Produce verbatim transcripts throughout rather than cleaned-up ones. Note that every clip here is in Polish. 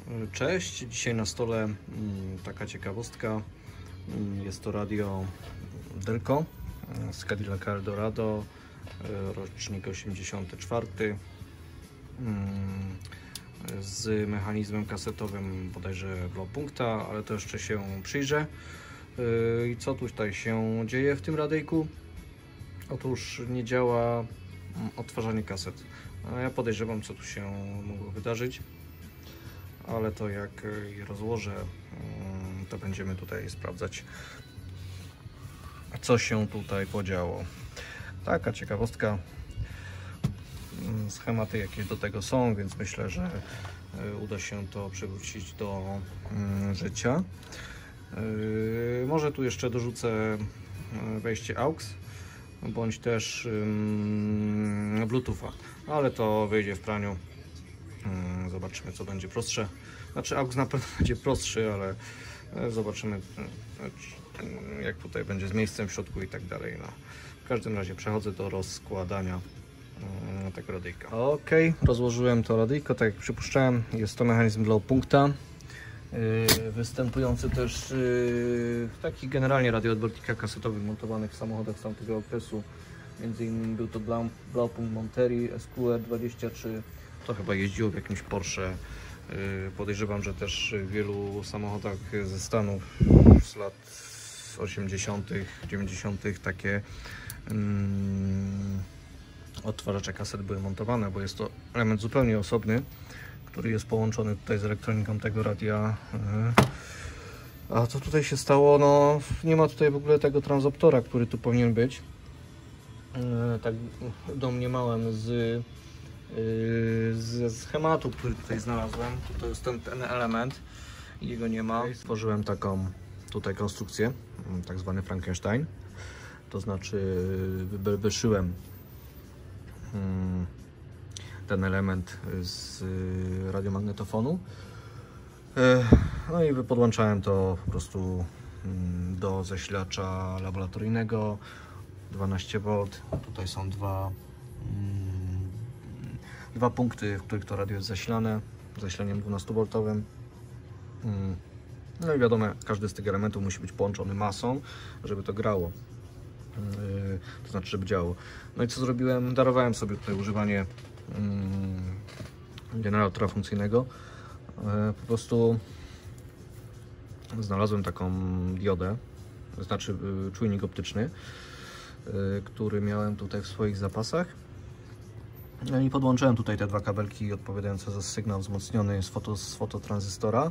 Cześć, dzisiaj na stole taka ciekawostka. Jest to radio Delco z Cadillac Eldorado, rocznik osiemdziesiąty czwarty, z mechanizmem kasetowym bodajże Blaupunkta, ale to jeszcze się przyjrzę. I co tutaj się dzieje w tym radyjku? Otóż nie działa odtwarzanie kaset. A ja podejrzewam, co tu się mogło wydarzyć, ale to jak je rozłożę, to będziemy tutaj sprawdzać, co się tutaj podziało. Taka ciekawostka. Schematy jakieś do tego są, więc myślę, że uda się to przywrócić do życia. Może tu jeszcze dorzucę wejście A U X bądź też Bluetootha, ale to wyjdzie w praniu. Zobaczymy, co będzie prostsze. Znaczy A U X na pewno będzie prostszy, ale zobaczymy, jak tutaj będzie z miejscem w środku i tak dalej. No, w każdym razie przechodzę do rozkładania tego radyjka. Ok, rozłożyłem to radyjko, tak jak przypuszczałem. Jest to mechanizm Blaupunkta, występujący też w takich generalnie radioodbiornikach kasetowych montowanych w samochodach z tamtego okresu. Między innymi był to Blaupunkt Monterey S Q R dwadzieścia trzy. To chyba jeździło w jakimś Porsche. Podejrzewam, że też w wielu samochodach ze Stanów z lat osiemdziesiątych, dziewięćdziesiątych takie um, odtwarzacze kaset były montowane, bo jest to element zupełnie osobny, który jest połączony tutaj z elektroniką tego radia. A co tutaj się stało? No, nie ma tutaj w ogóle tego transoptora, który tu powinien być. Tak domniemałem z ze schematu, który tutaj znalazłem. To jest ten, ten element i jego nie ma. Stworzyłem taką tutaj konstrukcję, tak zwany Frankenstein. To znaczy wyszyłem ten element z radiomagnetofonu. No i podłączałem to po prostu do zasilacza laboratoryjnego dwanaście wolt. Tutaj są dwa dwa punkty, w których to radio jest zasilane zasilaniem dwunastowoltowym. No i wiadomo, każdy z tych elementów musi być połączony masą, żeby to grało, to znaczy, żeby działało. No i co zrobiłem? Darowałem sobie tutaj używanie generatora funkcyjnego. Po prostu znalazłem taką diodę, to znaczy czujnik optyczny, który miałem tutaj w swoich zapasach. No i podłączyłem tutaj te dwa kabelki odpowiadające za sygnał wzmocniony z, foto, z fototranzystora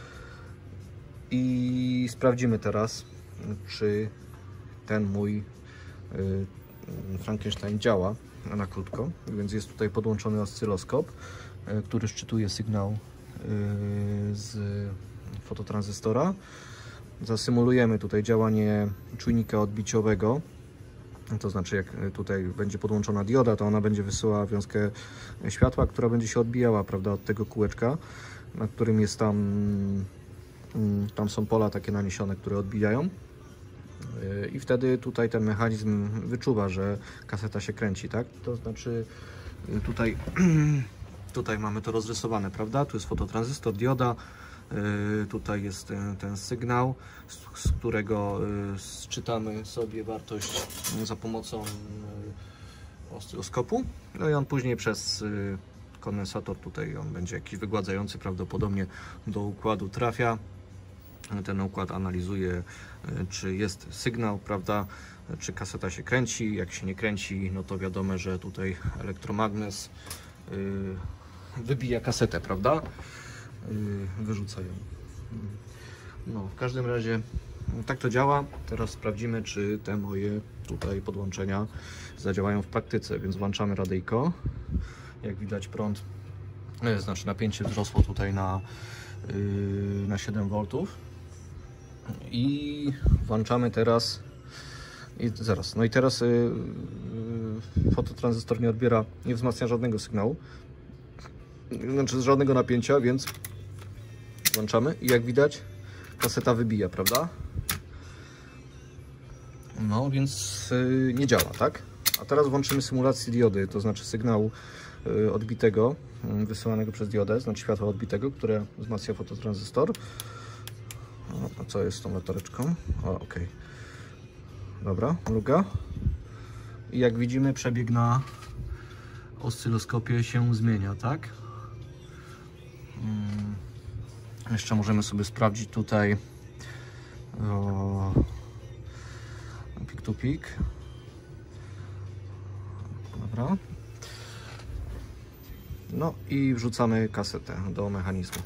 i sprawdzimy teraz, czy ten mój y, Frankenstein działa na krótko. Więc jest tutaj podłączony oscyloskop, y, który szczytuje sygnał y, z fototranzystora. Zasymulujemy tutaj działanie czujnika odbiciowego. To znaczy, jak tutaj będzie podłączona dioda, to ona będzie wysyłała wiązkę światła, która będzie się odbijała, prawda, od tego kółeczka, na którym jest tam, tam są pola takie naniesione, które odbijają. I wtedy tutaj ten mechanizm wyczuwa, że kaseta się kręci, tak? To znaczy, tutaj, tutaj mamy to rozrysowane, prawda? Tu jest fototranzystor, dioda. Tutaj jest ten, ten sygnał, z, z którego sczytamy sobie wartość za pomocą oscyloskopu. No i on później przez kondensator, tutaj on będzie jakiś wygładzający, prawdopodobnie do układu trafia. Ten układ analizuje, czy jest sygnał, prawda, czy kaseta się kręci. Jak się nie kręci, no to wiadomo, że tutaj elektromagnes wybija kasetę, prawda? Wyrzucają. No, w każdym razie tak to działa. Teraz sprawdzimy, czy te moje tutaj podłączenia zadziałają w praktyce, więc włączamy radyjko. Jak widać, prąd, znaczy napięcie wzrosło tutaj na, na siedem woltów i włączamy teraz i zaraz, no i teraz yy, fototranzystor nie odbiera, nie wzmacnia żadnego sygnału, znaczy żadnego napięcia, więc włączamy i jak widać, kaseta wybija, prawda? No więc yy, nie działa, tak? A teraz włączymy symulację diody, to znaczy sygnału odbitego, wysyłanego przez diodę, znaczy światła odbitego, które wzmacnia fototranzystor. A co jest z tą latareczką? O, ok. Dobra, mruga. I jak widzimy, przebieg na oscyloskopie się zmienia, tak? Hmm. Jeszcze możemy sobie sprawdzić tutaj o, pik to pik. Dobra. No i wrzucamy kasetę do mechanizmu.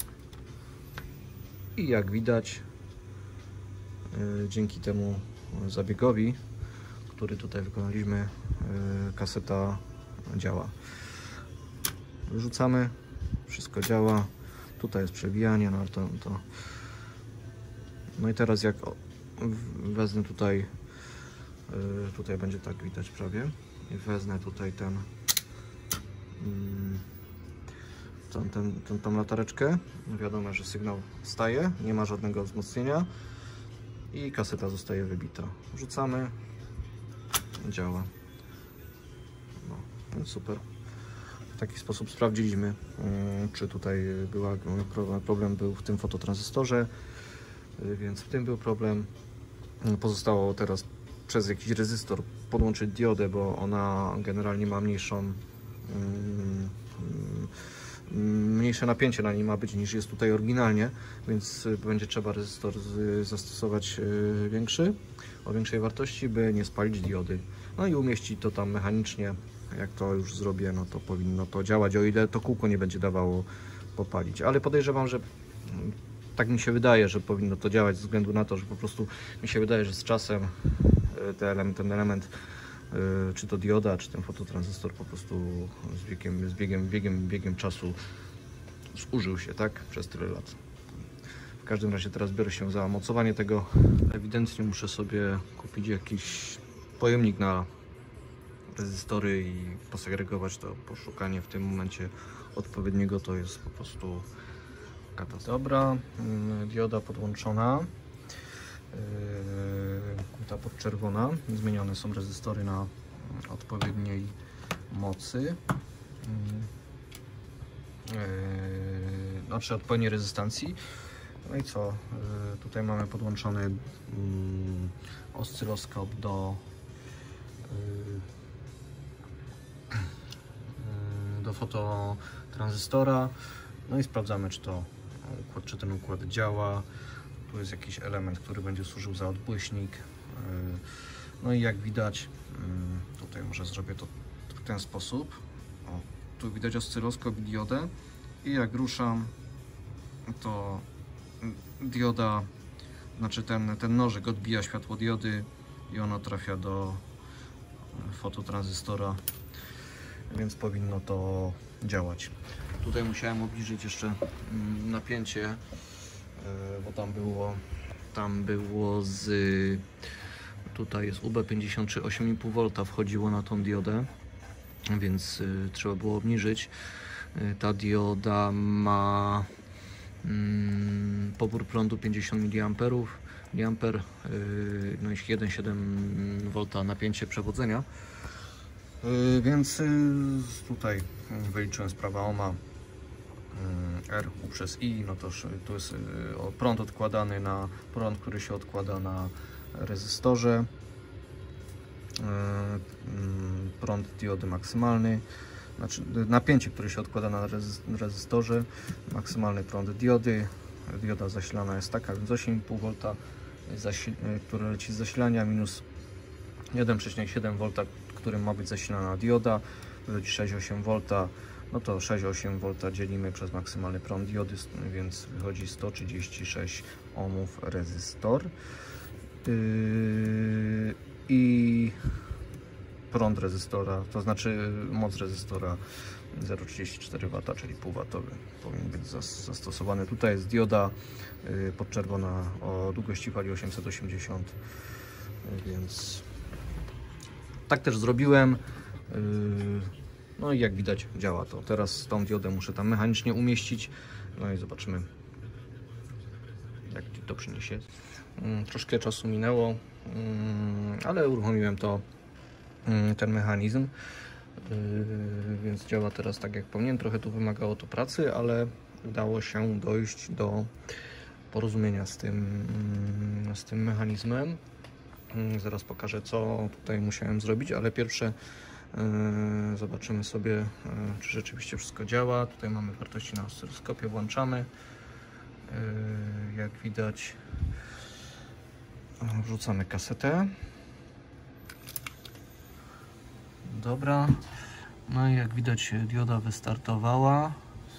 I jak widać, yy, dzięki temu zabiegowi, który tutaj wykonaliśmy, yy, kaseta działa. Wrzucamy, wszystko działa. Tutaj jest przewijanie, no to, to. No i teraz jak wezmę tutaj, yy, tutaj będzie tak widać prawie, i wezmę tutaj ten, yy, ten, ten, ten, tą latareczkę, wiadomo, że sygnał staje, nie ma żadnego wzmocnienia i kaseta zostaje wybita. Wrzucamy, działa. No, więc super. W taki sposób sprawdziliśmy, czy tutaj była, problem był w tym fototranzystorze, więc w tym był problem. Pozostało teraz przez jakiś rezystor podłączyć diodę, bo ona generalnie ma mniejszą mniejsze napięcie na niej ma być niż jest tutaj oryginalnie, więc będzie trzeba rezystor zastosować większy, o większej wartości, by nie spalić diody. No i umieścić to tam mechanicznie. Jak to już zrobię, no to powinno to działać, o ile to kółko nie będzie dawało popalić. Ale podejrzewam, że tak mi się wydaje, że powinno to działać ze względu na to, że po prostu mi się wydaje, że z czasem ten element, ten element czy to dioda, czy ten fototranzystor po prostu z biegiem, z biegiem, biegiem, biegiem czasu zużył się, tak? Przez tyle lat. W każdym razie teraz biorę się za mocowanie tego. Ewidentnie muszę sobie kupić jakiś pojemnik na rezystory i posegregować to. Poszukanie w tym momencie odpowiedniego to jest po prostu katastrofa. Dobra, dioda podłączona. Ta podczerwona. Zmienione są rezystory na odpowiedniej mocy. Znaczy odpowiedniej rezystancji. No i co? Tutaj mamy podłączony oscyloskop do do fototranzystora. No i sprawdzamy, czy to układ, czy ten układ działa. Tu jest jakiś element, który będzie służył za odbłyśnik. No i jak widać, tutaj może zrobię to w ten sposób. O, tu widać oscyloskop i diodę. I jak ruszam, to dioda, znaczy ten, ten nożyk odbija światło diody i ono trafia do fototranzystora, więc powinno to działać. Tutaj musiałem obniżyć jeszcze napięcie, bo tam było, tam było z, tutaj jest U B pięćdziesiąt trzy, osiem i pół wolt wchodziło na tą diodę, więc trzeba było obniżyć. Ta dioda ma mm, pobór prądu pięćdziesiąt miliamperów, miliamper, no i jeden przecinek siedem wolt napięcie przewodzenia. Więc tutaj wyliczyłem z prawa ohma R U przez I, no to tu jest prąd odkładany na prąd, który się odkłada na rezystorze, prąd diody maksymalny, znaczy napięcie, które się odkłada na rezystorze, maksymalny prąd diody. Dioda zasilana jest taka, więc osiem i pół wolt, które leci z zasilania, minus jeden przecinek siedem wolt, którym ma być zasilana dioda, wychodzi sześć przecinek osiem wolt, no to sześć przecinek osiem wolt dzielimy przez maksymalny prąd diody, więc wychodzi sto trzydzieści sześć ohmów rezystor. Yy, i prąd rezystora, to znaczy moc rezystora zero przecinek trzydzieści cztery wata, czyli półwatowy powinien być zastosowany. Tutaj jest dioda yy, podczerwona o długości fali osiemset osiemdziesiąt, yy, więc tak też zrobiłem. Yy, no i jak widać działa to. Teraz tą diodę muszę tam mechanicznie umieścić. No i zobaczymy, jak to przyniesie. Yy, troszkę czasu minęło, yy, ale uruchomiłem to, yy, ten mechanizm. Yy, więc działa teraz tak jak powinien. Trochę tu wymagało to pracy, ale udało się dojść do porozumienia z tym, z tym mechanizmem. Yy, zaraz pokażę, co tutaj musiałem zrobić, ale pierwsze yy, zobaczymy sobie, yy, czy rzeczywiście wszystko działa. Tutaj mamy wartości na oscyloskopie, włączamy. Yy, jak widać, wrzucamy kasetę. Dobra, no i jak widać dioda wystartowała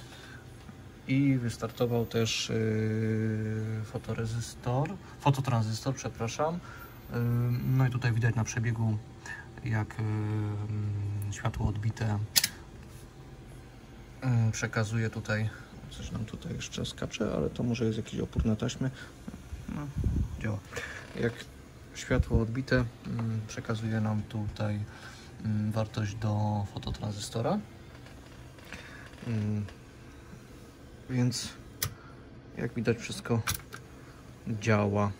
i wystartował też yy, fotorezystor, fototranzystor, przepraszam. Yy, no i tutaj widać na przebiegu, jak yy, światło odbite yy, przekazuje tutaj, coś nam tutaj jeszcze skacze, ale to może jest jakiś opór na taśmie. No, działa. Jak światło odbite yy, przekazuje nam tutaj wartość do fototranzystora, więc jak widać wszystko działa.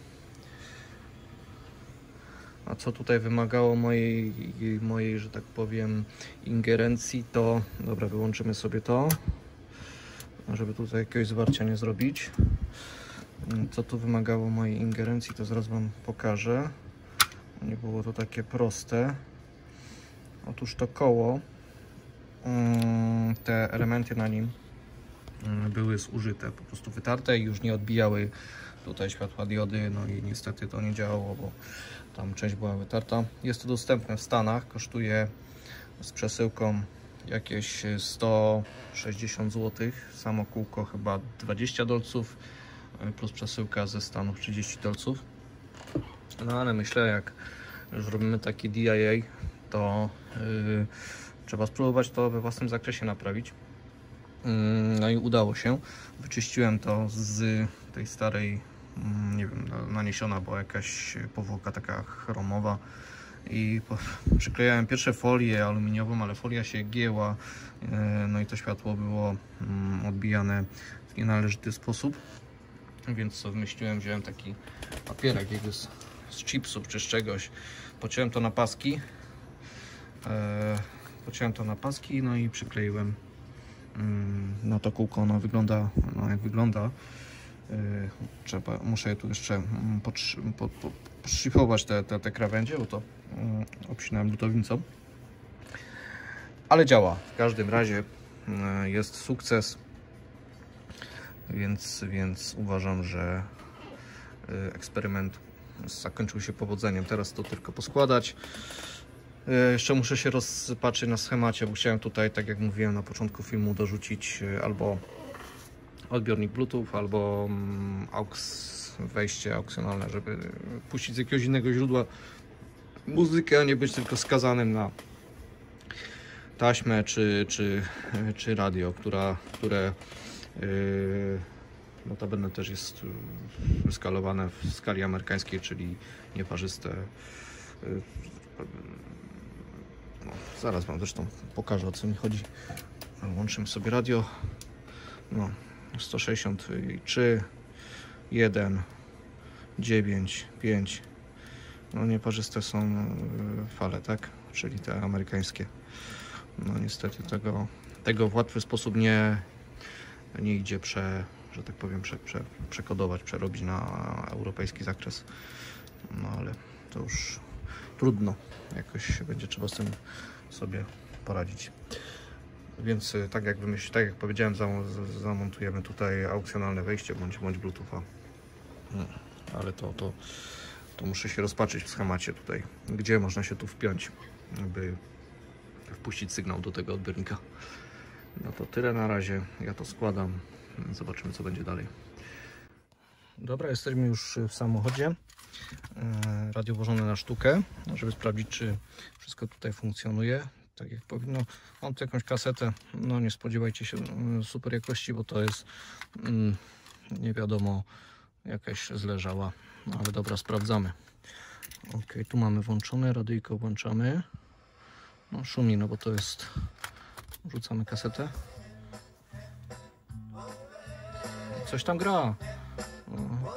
A co tutaj wymagało mojej, mojej, że tak powiem, ingerencji, to dobra, wyłączymy sobie to, żeby tutaj jakiegoś zwarcia nie zrobić. Co tu wymagało mojej ingerencji, to zaraz Wam pokażę. Nie było to takie proste. Otóż to koło, te elementy na nim były zużyte, po prostu wytarte i już nie odbijały tutaj światła diody, no i niestety to nie działało, bo tam część była wytarta. Jest to dostępne w Stanach, kosztuje z przesyłką jakieś sto sześćdziesiąt złotych, samo kółko chyba dwadzieścia dolców, plus przesyłka ze Stanów trzydzieści dolców. No ale myślę, jak już robimy taki D I A, to yy, trzeba spróbować to we własnym zakresie naprawić. Yy, no i udało się. Wyczyściłem to z tej starej, yy, nie wiem, naniesiona była jakaś powłoka taka chromowa i po, przyklejałem pierwsze folię aluminiową, ale folia się gięła, yy, no i to światło było yy, odbijane w nienależyty sposób, więc co wymyśliłem, wziąłem taki papierek jakby z, z chipsów czy z czegoś, pociąłem to na paski. E, pociąłem to na paski, no i przykleiłem mm, na to kółko. Ono wygląda, no jak wygląda. E, trzeba, muszę je tu jeszcze podszlifować te, te, te krawędzie, bo to mm, obcinałem lutownicą. Ale działa. W każdym razie e, jest sukces, więc, więc uważam, że e, eksperyment zakończył się powodzeniem. Teraz to tylko poskładać. Jeszcze muszę się rozpatrzyć na schemacie, bo chciałem tutaj, tak jak mówiłem na początku filmu, dorzucić albo odbiornik Bluetooth, albo aux, wejście aukcjonalne, żeby puścić z jakiegoś innego źródła muzykę, a nie być tylko skazanym na taśmę czy, czy, czy radio, która, które yy, notabene też jest skalowane w skali amerykańskiej, czyli nieparzyste. Yy, No, zaraz Wam zresztą pokażę, o co mi chodzi. Łączymy sobie radio. No, sto sześćdziesiąt trzy, jeden, dziewięć, pięć. No, nieparzyste są fale, tak? Czyli te amerykańskie. No niestety tego, tego w łatwy sposób nie, nie idzie prze, że tak powiem, prze, prze, przekodować, przerobić na europejski zakres. No ale to już trudno, jakoś będzie trzeba z tym sobie poradzić. Więc tak jak wymyśl, tak jak powiedziałem, zamontujemy tutaj aukcjonalne wejście bądź, bądź Bluetootha. No, ale to, to, to muszę się rozpatrzyć w schemacie tutaj, gdzie można się tu wpiąć, by wpuścić sygnał do tego odbiornika. No to tyle na razie, ja to składam, zobaczymy co będzie dalej. Dobra, jesteśmy już w samochodzie. Radio włożone na sztukę, żeby sprawdzić, czy wszystko tutaj funkcjonuje tak jak powinno. Mam tu jakąś kasetę, no nie spodziewajcie się super jakości, bo to jest mm, nie wiadomo, jakaś zleżała, no, ale dobra, sprawdzamy. Ok, tu mamy włączone, radyjko włączamy. No szumi, no bo to jest, rzucamy kasetę. Coś tam gra. No.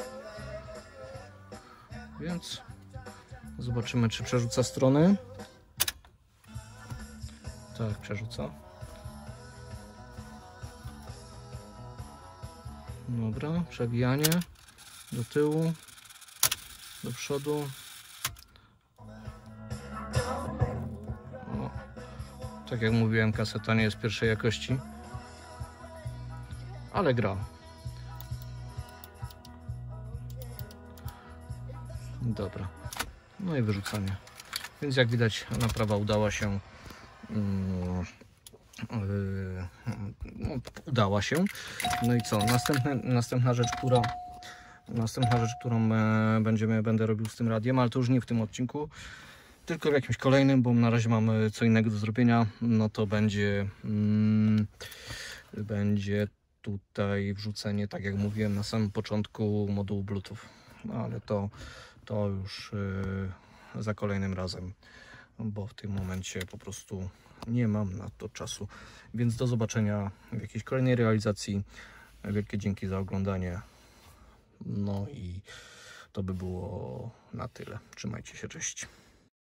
Więc zobaczymy, czy przerzuca strony. Tak, przerzuca. Dobra, przewijanie do tyłu, do przodu. O, tak jak mówiłem, kaseta nie jest pierwszej jakości, ale gra. Dobra, no i wyrzucanie. Więc jak widać, naprawa udała się. Yy, no, udała się. No i co? Następne, następna rzecz, która następna rzecz, którą e, będziemy, będę robił z tym radiem, ale to już nie w tym odcinku, tylko w jakimś kolejnym, bo na razie mamy co innego do zrobienia. No to będzie mm, będzie tutaj wrzucenie, tak jak mówiłem na samym początku, modułu Bluetooth. No ale to, to już yy, za kolejnym razem, bo w tym momencie po prostu nie mam na to czasu. Więc do zobaczenia w jakiejś kolejnej realizacji. Wielkie dzięki za oglądanie. No i to by było na tyle. Trzymajcie się, cześć.